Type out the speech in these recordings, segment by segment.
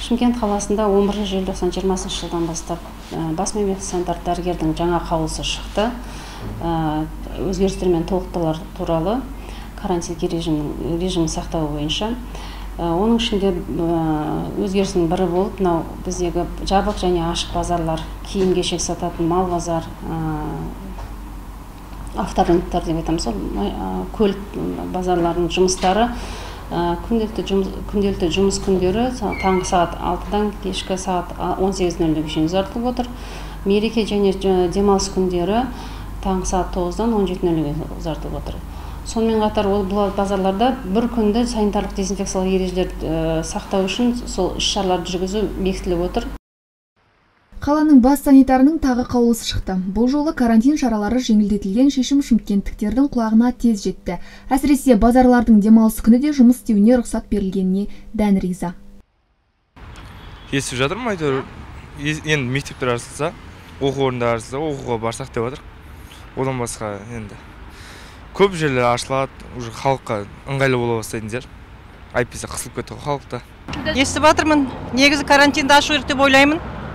Шымкент қаласында 11 желтоқсан 20 жылдан бастап бас мемлекеттік санитарлық дәрігердің жаңа қаулысы шықты. Өзгерістер мен толықтырулар туралы карантин режимін сақтау бойынша. Оның ішінде өзгерістің бірі болып, мынау біздегі жабық және ашық базарлар, киім-кешек сататын мал базар, авторынктар деп айтамыз, көлік базарларының жұмыстары күнделікті жұмыс күндері таңғы сағат 6-дан кешкі сағат 18:00-ге шейін ұзартылып отыр. Мереке және демалыс күндері таңғы сағат 9-дан 17:00-ге ұзартылып отыр. Сонымен қатар бұл базарларда бір күнді санитарлық дезинфекциялық ережелерді сақтау үшін сол іс-шараларды жүргізу бекітіліп отыр. Қаланың бас санитарының тағы қаулысы шықты. Бұл жолы карантин шаралары жеңілдетілген шешім шымкенттіктердің құлағына тез жетті. Әсіресе базарлардың демалыс күні де жұмыс істеуіне рұқсат берілгеніне дән риза. Естіп жатырмын, әйтеуір енді мектептер ашылса, оқу орындары ашылса, оқуға барсақ деп жатыр. Одан басқа енді көп жерлер ашылады, уже халыққа ыңғайлы бола бастайтын жер. Әйтпесе қысылып кетті халықта. Естіп жатырмын, негізі карантинді ашу керек деп ойлаймын.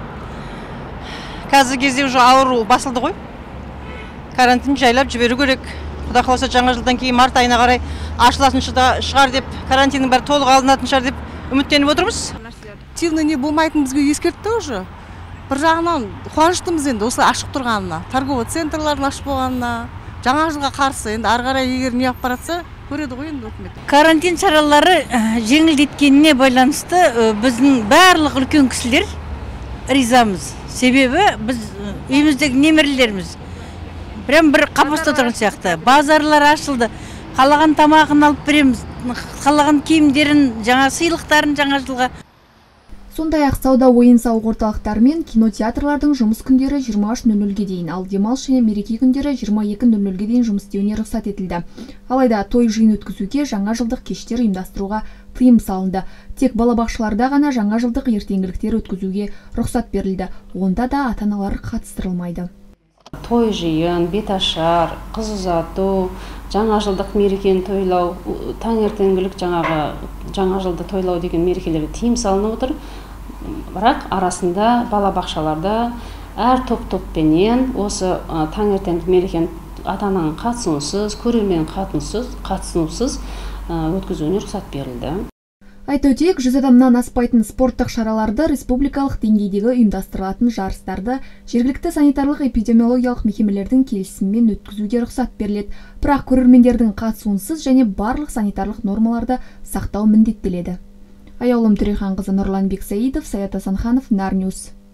Қазір кезде уже ауру басылды ғой. Карантин жайлап жіберу керек. Құда қаласа жаңа жылдан кейін март айына қарай ашылатын шығар деп, карантиннің бәрі толық алынатын шығар деп үміттеніп отырмыз. Активно не болмайтын бізге ескертті уже. Бір жағынан қуаныштымыз енді осылай ашық тұрғанына, торговый центрлардың ашық болғанына, жаңа жылға қарсы енді ары қарай егер не алып баратса, көреді ғой енді үкімет. Карантин шаралары жеңілдеткеніне байланысты біздің барлық үлкен кісілер ризамыз. Себебі біз үйіміздегі немерелеріміз прям бір қапаста тұрған сияқты. Базарлар ашылды, қалаған тамағын алып береміз, қалаған киімдерін, жаңа сыйлықтарын жаңа жылға. Сондай-ақ сауда ойын-сауық орталықтары мен кинотеатрлардың жұмыс күндері 23:00-ге дейін, ал демалыс және мереке күндері 22:00-ге дейін жұмыс істеуіне рұқсат етілді. Алайда той жиын өткізуге, жаңа жылдық кештер ұйымдастыруға тыйым салынды. Тек балабақшаларда ғана жаңа жылдық ертеңгіліктер өткізуге рұқсат берілді. Онда да ата-аналар қатыстырылмайды. Той жиын, беташар, қыз ұзату, жаңа жылдық мерекені тойлау, таңертеңгілік жаңа жылды тойлау деген мерекелерге тыйым салынып отыр. Бірақ арасында балабақшаларда әр топ-топпенен осы таңертеңгілік мерекені ата-ананың қатысуынсыз, көрермен қатысуынсыз өткізуіне рұқсат берілді. Айта өтейік, 100 адамнан аспайтын спорттық шараларды, республикалық деңгейдегі ұйымдастырылатын жарыстарды жергілікті санитарлық эпидемиологиялық мекемелердің келісімімен өткізуге рұқсат беріледі. Бірақ көрермендердің қатысуынсыз және барлық санитарлық нормаларды сақтау міндеттеледі. Аяулым Түреханқызы, Нұрлан Бексаидов, Саят Асанханов, Нарньюс.